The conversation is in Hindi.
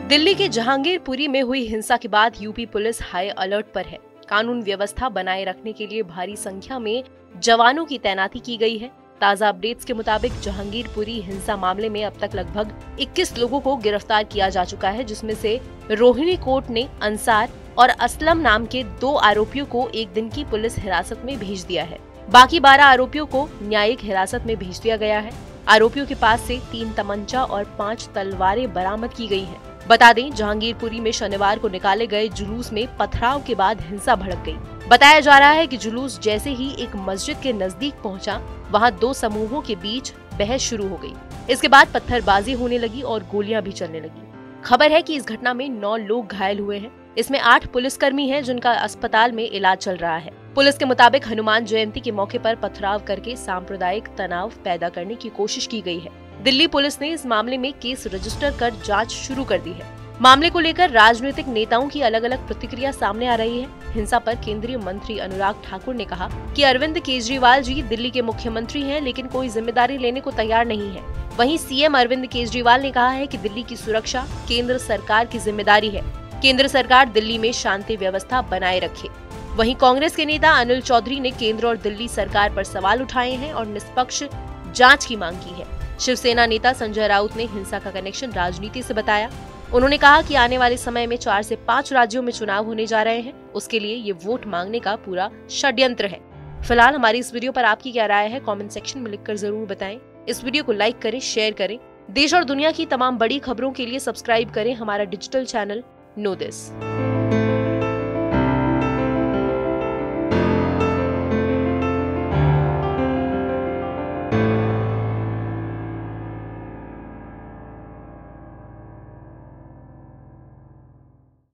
दिल्ली के जहांगीरपुरी में हुई हिंसा के बाद यूपी पुलिस हाई अलर्ट पर है। कानून व्यवस्था बनाए रखने के लिए भारी संख्या में जवानों की तैनाती की गई है। ताजा अपडेट्स के मुताबिक जहांगीरपुरी हिंसा मामले में अब तक लगभग 21 लोगों को गिरफ्तार किया जा चुका है, जिसमें से रोहिणी कोर्ट ने अंसार और असलम नाम के 2 आरोपियों को 1 दिन की पुलिस हिरासत में भेज दिया है। बाकी 12 आरोपियों को न्यायिक हिरासत में भेज दिया गया है। आरोपियों के पास से 3 तमंचा और 5 तलवारें बरामद की गई हैं। बता दें, जहांगीरपुरी में शनिवार को निकाले गए जुलूस में पथराव के बाद हिंसा भड़क गई। बताया जा रहा है कि जुलूस जैसे ही एक मस्जिद के नजदीक पहुंचा, वहां 2 समूहों के बीच बहस शुरू हो गई। इसके बाद पत्थरबाजी होने लगी और गोलियां भी चलने लगी। खबर है कि इस घटना में 9 लोग घायल हुए हैं। इसमें 8 पुलिसकर्मी हैं, जिनका अस्पताल में इलाज चल रहा है। पुलिस के मुताबिक हनुमान जयंती के मौके पर पथराव करके सांप्रदायिक तनाव पैदा करने की कोशिश की गई है। दिल्ली पुलिस ने इस मामले में केस रजिस्टर कर जांच शुरू कर दी है। मामले को लेकर राजनीतिक नेताओं की अलग अलग प्रतिक्रिया सामने आ रही है। हिंसा पर केंद्रीय मंत्री अनुराग ठाकुर ने कहा कि अरविंद केजरीवाल जी दिल्ली के मुख्यमंत्री हैं, लेकिन कोई जिम्मेदारी लेने को तैयार नहीं है। वहीं सीएम अरविंद केजरीवाल ने कहा है कि दिल्ली की सुरक्षा केंद्र सरकार की जिम्मेदारी है। केंद्र सरकार दिल्ली में शांति व्यवस्था बनाए रखे। वहीं कांग्रेस के नेता अनिल चौधरी ने केंद्र और दिल्ली सरकार पर सवाल उठाए हैं और निष्पक्ष जांच की मांग की है। शिवसेना नेता संजय राउत ने हिंसा का कनेक्शन राजनीति से बताया। उन्होंने कहा कि आने वाले समय में 4 से 5 राज्यों में चुनाव होने जा रहे हैं, उसके लिए ये वोट मांगने का पूरा षड्यंत्र है। फिलहाल हमारी इस वीडियो पर आपकी क्या राय है, कमेंट सेक्शन में लिखकर जरूर बताएं। इस वीडियो को लाइक करें, शेयर करें। देश और दुनिया की तमाम बड़ी खबरों के लिए सब्सक्राइब करें हमारा डिजिटल चैनल नो दिस।